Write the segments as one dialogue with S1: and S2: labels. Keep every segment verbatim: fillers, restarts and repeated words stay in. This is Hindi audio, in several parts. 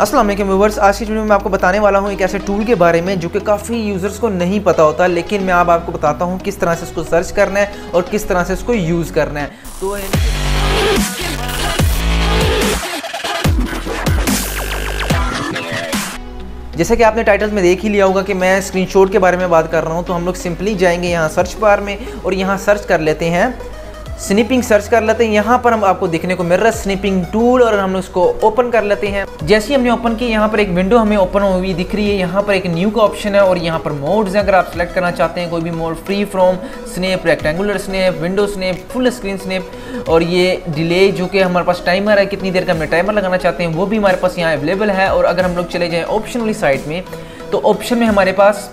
S1: अस्सलाम वालेकुम व्यूअर्स, आज की वीडियो में मैं आपको बताने वाला हूं एक ऐसे टूल के बारे में जो कि काफ़ी यूज़र्स को नहीं पता होता, लेकिन मैं अब आपको बताता हूं किस तरह से इसको सर्च करना है और किस तरह से इसको यूज़ करना है। तो जैसे कि आपने टाइटल में देख ही लिया होगा कि मैं स्क्रीनशॉट के बारे में बात कर रहा हूं, तो हम लोग सिंपली जाएंगे यहाँ सर्च बार में और यहाँ सर्च कर लेते हैं, स्निपिंग सर्च कर लेते हैं। यहाँ पर हम आपको देखने को मिल रहा है स्निपिंग टूल और हम लोग इसको ओपन कर लेते हैं। जैसे ही हमने ओपन की, यहाँ पर एक विंडो हमें ओपन हुई दिख रही है। यहाँ पर एक न्यू का ऑप्शन है और यहाँ पर मोड्स हैं। अगर आप सेलेक्ट करना चाहते हैं कोई भी mode, free from snap, rectangular snap, window snap, full screen snap और ये डिले जो कि हमारे पास टाइमर है, कितनी देर का हमने टाइमर लगाना चाहते हैं वो भी हमारे पास यहाँ अवेलेबल है। और अगर हम लोग चले जाएँ ऑप्शन वाली साइट में, तो ऑप्शन में हमारे पास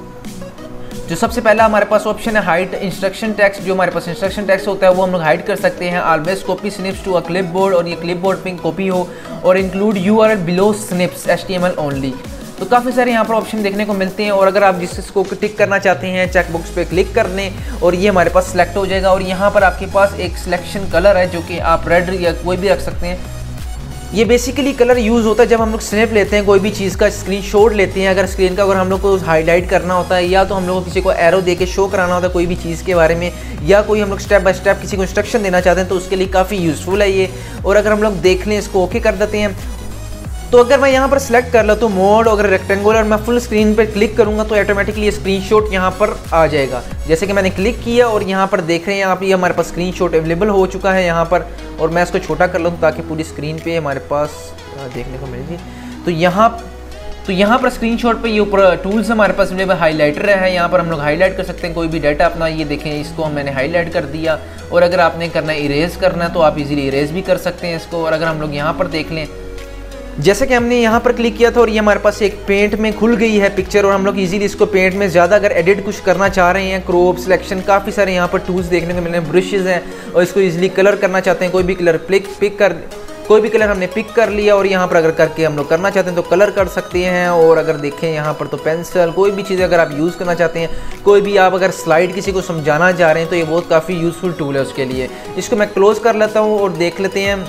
S1: जो सबसे पहला हमारे पास ऑप्शन है हाइड इंस्ट्रक्शन टेक्स्ट। जो हमारे पास इंस्ट्रक्शन टेक्स्ट होता है वो हम लोग हाइड कर सकते हैं। Always copy snips to a clipboard, और ये क्लिपबोर्ड पे कॉपी हो, और include URL below snips HTML only. तो काफ़ी सारे यहाँ पर ऑप्शन देखने को मिलते हैं। और अगर आप जिसको टिक करना चाहते हैं, चेक बॉक्स पे क्लिक कर लें और ये हमारे पास सिलेक्ट हो जाएगा। और यहाँ पर आपके पास एक सिलेक्शन कलर है जो कि आप रेड या कोई भी रख सकते हैं। ये बेसिकली कलर यूज़ होता है जब हम लोग स्नैप लेते हैं, कोई भी चीज़ का स्क्रीनशॉट लेते हैं। अगर स्क्रीन का अगर हम लोग को हाईलाइट करना होता है, या तो हम लोग को किसी को एरो दे के शो कराना होता है कोई भी चीज़ के बारे में, या कोई हम लोग स्टेप बाय स्टेप किसी को इंस्ट्रक्शन देना चाहते हैं, तो उसके लिए काफ़ी यूज़फुल है ये। और अगर हम लोग देख लें, इसको ओके कर देते हैं, तो अगर मैं यहाँ पर सिलेक्ट कर लेता हूँ मोड, अगर रेक्टेंगुलर मैं फुल स्क्रीन पर क्लिक करूँगा तो ऑटोमेटिकली ये स्क्रीनशॉट यहाँ पर आ जाएगा। जैसे कि मैंने क्लिक किया और यहाँ पर देख रहे हैं आप, ये हमारे पास स्क्रीनशॉट अवेलेबल हो चुका है यहाँ पर। और मैं इसको छोटा कर लूँ ताकि पूरी स्क्रीन पे हमारे पास देखने को मिलेगी। तो यहाँ तो यहाँ पर स्क्रीनशॉट पे ये ऊपर टूल्स हमारे पास अवेलेबल, हाईलाइटर है। यहाँ पर हम लोग हाईलाइट कर सकते हैं कोई भी डाटा अपना। ये देखें, इसको मैंने हाईलाइट कर दिया। और अगर आपने करना है इरेज करना है तो आप इजीली इरेज भी कर सकते हैं इसको। और अगर हम लोग यहाँ पर देख लें, जैसे कि हमने यहाँ पर क्लिक किया था और ये हमारे पास एक पेंट में खुल गई है पिक्चर, और हम लोग इजीली इसको पेंट में ज़्यादा अगर एडिट कुछ करना चाह रहे हैं, क्रॉप सिलेक्शन, काफ़ी सारे यहाँ पर टूल्स देखने को मिल रहे हैं, ब्रशेज़ हैं, और इसको इजीली कलर करना चाहते हैं, कोई भी कलर पिक पिक कर कोई भी कलर हमने पिक कर लिया। और यहाँ पर अगर करके हम लोग करना चाहते हैं तो कलर कर सकते हैं। और अगर देखें यहाँ पर तो पेंसिल, कोई भी चीज़ अगर आप यूज़ करना चाहते हैं, कोई भी आप अगर स्लाइड किसी को समझाना चाह रहे हैं, तो ये बहुत काफ़ी यूज़फुल टूल है उसके लिए। इसको मैं क्लोज़ कर लेता हूँ और देख लेते हैं।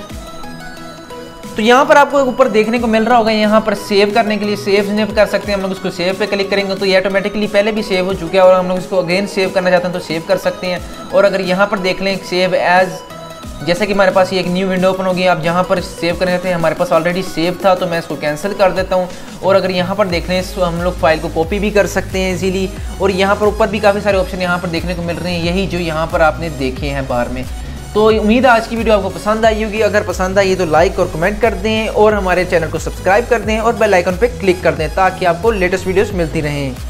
S1: तो यहाँ पर आपको ऊपर देखने को मिल रहा होगा, यहाँ पर सेव करने के लिए सेव स्नैप कर सकते हैं हम लोग। इसको सेव पे क्लिक करेंगे तो ये ऑटोमेटिकली पहले भी सेव हो चुका है, और हम लोग इसको अगेन सेव करना चाहते हैं तो सेव कर सकते हैं। और अगर यहाँ पर देख लें सेव एज, जैसे कि हमारे पास ये एक न्यू विंडो ओपन होगी, आप जहाँ पर सेव करना चाहते हैं, हमारे पास ऑलरेडी सेव था तो मैं इसको कैंसिल कर देता हूँ। और अगर यहाँ पर देख लें तो हम लोग फाइल को कॉपी भी कर सकते हैं इजीली। और यहाँ पर ऊपर भी काफ़ी सारे ऑप्शन यहाँ पर देखने को मिल रहे हैं, यही जो यहाँ पर आपने देखे हैं बार में। तो उम्मीद है आज की वीडियो आपको पसंद आई होगी। अगर पसंद आई तो लाइक और कमेंट कर दें, और हमारे चैनल को सब्सक्राइब कर दें और बेल आइकन पे क्लिक कर दें ताकि आपको लेटेस्ट वीडियोस मिलती रहें।